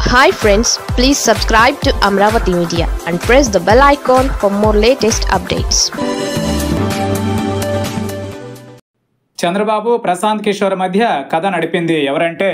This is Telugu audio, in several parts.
Hi friends, please subscribe to Amravati Media and press the bell icon for more latest updates. Chandrababu Prashanth Kishore మధ్య కథ నడిపింది ఎవరంటే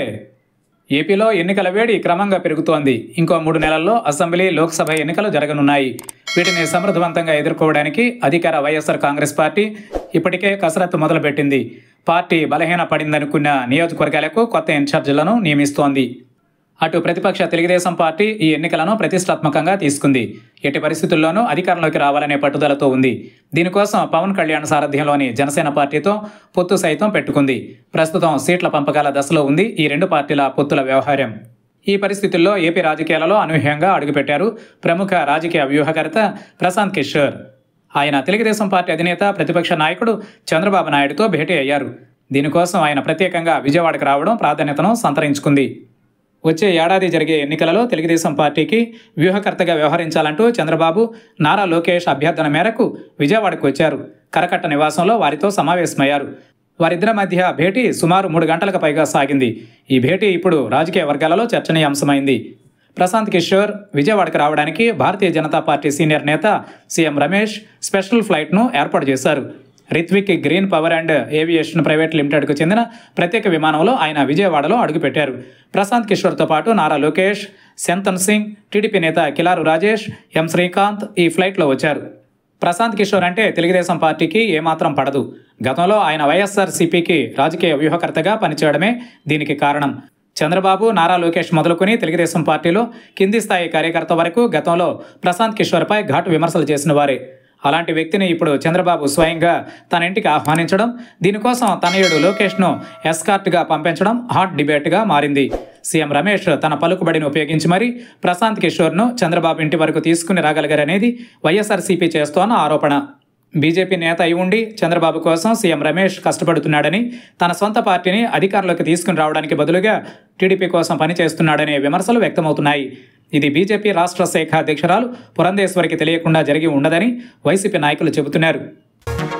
ఏపీలో ఎన్నికల వేడి క్రమంగా పెరుగుతోంది. ఇంకో 3 నెలల్లో అసెంబ్లీ, లోక్సభ ఎన్నికలు జరగనున్నాయి. వీటిని సమర్థవంతంగా ఎదుర్కోవడానికి అధికార వైఎస్ఆర్ కాంగ్రెస్ పార్టీ ఇప్పటికే కసరత్తు మొదలుపెట్టింది. పార్టీ బలహీన పడిందనుకున్న నియోజకవర్గాలకు కొత్త ఇన్ఛార్జీలను నియమిస్తోంది. అటు ప్రతిపక్ష తెలుగుదేశం పార్టీ ఈ ఎన్నికలను ప్రతిష్టాత్మకంగా తీసుకుంది. ఎట్టి పరిస్థితుల్లోనూ అధికారంలోకి రావాలనే పట్టుదలతో ఉంది. దీనికోసం పవన్ కళ్యాణ్ సారథ్యంలోని జనసేన పార్టీతో పొత్తు సైతం పెట్టుకుంది. ప్రస్తుతం సీట్ల పంపకాల దశలో ఉంది ఈ రెండు పార్టీల పొత్తుల వ్యవహారం. ఈ పరిస్థితుల్లో ఏపీ రాజకీయాలలో అనూహ్యంగా అడుగుపెట్టారు ప్రముఖ రాజకీయ వ్యూహకర్త ప్రశాంత్ కిషోర్. ఆయన తెలుగుదేశం పార్టీ అధినేత, ప్రతిపక్ష నాయకుడు చంద్రబాబు నాయుడుతో భేటీ అయ్యారు. దీనికోసం ఆయన ప్రత్యేకంగా విజయవాడకు రావడం ప్రాధాన్యతను సంతరించుకుంది. వచ్చే ఏడాది జరిగే ఎన్నికలలో తెలుగుదేశం పార్టీకి వ్యూహకర్తగా వ్యవహరించాలంటూ చంద్రబాబు, నారా లోకేష్ అభ్యర్థన మేరకు విజయవాడకు వచ్చారు. కరకట్ట నివాసంలో వారితో సమావేశమయ్యారు. వారిద్దరి మధ్య భేటీ సుమారు 3 గంటలకు పైగా సాగింది. ఈ భేటీ ఇప్పుడు రాజకీయ వర్గాలలో చర్చనీయాంశమైంది. ప్రశాంత్ కిషోర్ విజయవాడకు రావడానికి భారతీయ జనతా పార్టీ సీనియర్ నేత సీఎం రమేష్ స్పెషల్ ఫ్లైట్ను ఏర్పాటు చేశారు. Ritvik green power and aviation private లిమిటెడ్కు చెందిన ప్రత్యేక విమానంలో ఆయన విజయవాడలో అడుగుపెట్టారు. ప్రశాంత్ కిషోర్తో పాటు నారా లోకేష్, శంతన్ సింగ్, టీడీపీ నేత కిలారు రాజేష్, ఎం శ్రీకాంత్ ఈ ఫ్లైట్లో వచ్చారు. ప్రశాంత్ కిషోర్ అంటే తెలుగుదేశం పార్టీకి ఏమాత్రం పడదు. గతంలో ఆయన వైఎస్ఆర్సీపీకి రాజకీయ వ్యూహకర్తగా పనిచేయడమే దీనికి కారణం. చంద్రబాబు, నారా లోకేష్ మొదలుకొని తెలుగుదేశం పార్టీలో కింది స్థాయి కార్యకర్త వరకు గతంలో ప్రశాంత్ కిషోర్పై ఘాటు విమర్శలు చేసిన వారే. అలాంటి వ్యక్తిని ఇప్పుడు చంద్రబాబు స్వయంగా తన ఇంటికి ఆహ్వానించడం, దీనికోసం తనయుడు లోకేష్ను ఎస్కార్ట్గా పంపించడం హాట్ డిబేట్గా మారింది. సీఎం రమేష్ తన పలుకుబడిని ఉపయోగించి మరీ ప్రశాంత్ కిషోర్ను చంద్రబాబు ఇంటి వరకు తీసుకుని రాగలిగారనేది వైఎస్ఆర్సీపీ చేస్తోన్న ఆరోపణ. బీజేపీ నేత అయి ఉండి చంద్రబాబు కోసం సీఎం రమేష్ కష్టపడుతున్నాడని, తన సొంత పార్టీని అధికారంలోకి తీసుకుని రావడానికి బదులుగా టీడీపీ కోసం పనిచేస్తున్నాడనే విమర్శలు వ్యక్తమవుతున్నాయి. ఇది బీజేపీ రాష్ట్ర శాఖ అధ్యక్షురాలు పురంధేశ్వరికి తెలియకుండా జరిగి ఉండదని వైసీపీ నాయకులు చెబుతున్నారు.